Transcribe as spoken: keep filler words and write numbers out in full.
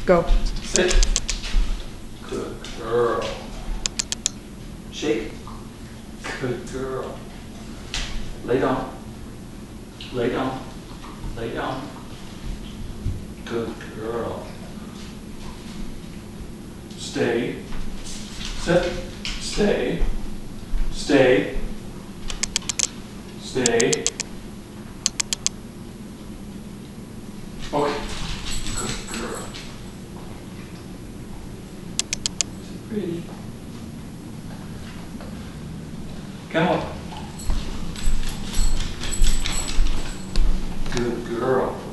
Go. Sit. Good girl. Shake. Good girl. Lay down. Lay down. Lay down. Good girl. Stay. Sit. Stay. Stay. Stay. Okay. Good girl. Pretty. Come on. Good girl.